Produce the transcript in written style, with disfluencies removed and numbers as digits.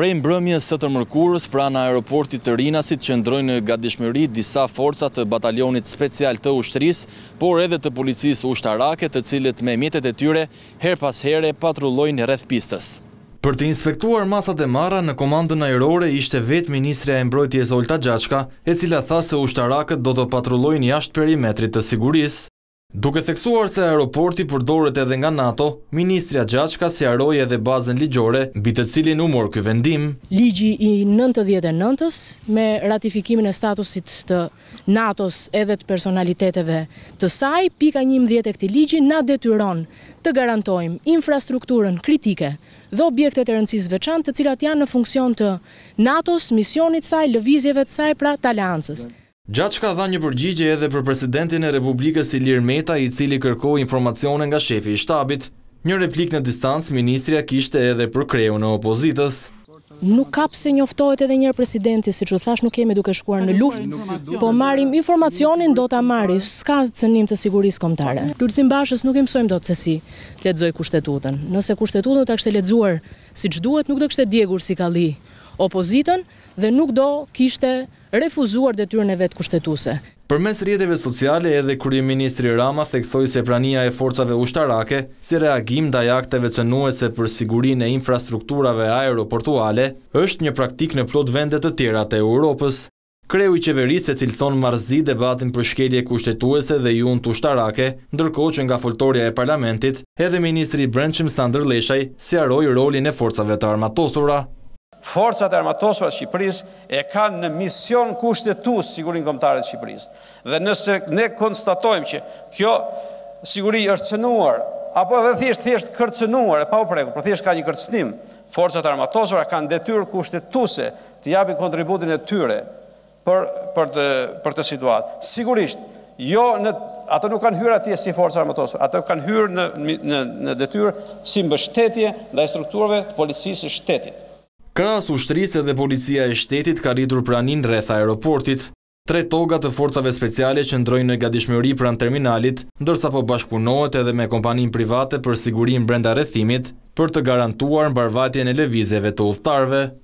Prej mbrëmjes së të mërkurës, pranë aeroportit të Rinasit qëndrojnë në gatishmëri disa forca të batalionit special të ushtrisë, por edhe të policisë ushtarake, të cilët me mjetet e tyre her pas here patrullojnë rreth pistës. Për të inspektuar masat e marra në komandën ajrore ishte vetë Ministrja e Mbrojtjes Olta Gjaçka, e cila tha se ushtarakët do të patrullojnë jashtë perimetrit të sigurisë. Duke theksuar se aeroporti përdoret edhe nga NATO, Ministrja Gjaçka sqaroi edhe bazën ligjore mbi të cilin u mor ky vendim. Ligji i 99-s me ratifikimin e statusit të NATO-s edhe të personaliteteve të saj, pika 11 e këtij ligji na detyron të garantojmë infrastrukturën kritike dhe objektet e rëndësisë veçantë, të cilat janë në funksion të NATO-s, misionit saj, lëvizjeve të saj, pra të aleancës. Gjaçka dha një përgjigje edhe për presidentin e Republikës Ilir Meta, i cili kërkoi informacione nga shefi i shtabit. Një replik në distancë ministrja kishte edhe për kreun e opozitës. Nuk ka pse njoftohet edhe njërë presidenti, siç u thash, nuk kemi duke shkuar në luftë, po marrim informacionin, do ta marri, s'ka cënim të sigurisë kombëtare. Lulzim Bashës nuk i mësojmë dot se si të lexoj kushtetutën. Nëse kushtetutën ta kishte lexuar siç duhet, nuk do kishte djegur si kalli opozitën dhe nuk do kishte refuzuar detyrën e vet kushtetuese. Përmes rrjeteve sociale edhe kryeministri Rama theksoi se prania e forcave ushtarake si reagim ndaj akteve cënuese për sigurinë e infrastrukturave aeroportuale është një praktik në plot vende të tjera të Europës. Kreu i qeverisë e cilëson marrëzi debatin për shkelje kushtetuese dhe junt ushtarake, ndërkohë që nga foltorja e parlamentit, edhe ministri i Brendshëm Sandër Leshaj sqaroi rolin e forcave të armatosura. Forcat e armatosura të Shqipërisë e kanë në mision kushtetues sigurinë kombëtare të Shqipërisë. Dhe nëse ne konstatojmë që kjo siguri është cënuar, apo edhe thjesht kërcënuar, e pa u prekur, por thjesht ka një kërcënim, forcat e armatosura kanë detyrë kushtetuese të japin kontributin e tyre për të situatë. Sigurisht, ato nuk kanë hyrë atje si forca armatosura, ato kanë hyrë në detyrë si mbështetje ndaj strukturave të policisë së shtetit. Krahas ushtrisë edhe policia e shtetit ka rritur praninë rreth aeroportit. 3 toga të forcave speciale qëndrojnë në gatishmëri pranë terminalit, ndërsa po bashkëpunohet edhe me kompaninë private për sigurinë brenda rrethimit për të garantuar mbarvajtjen e lëvizjeve të udhëtarëve.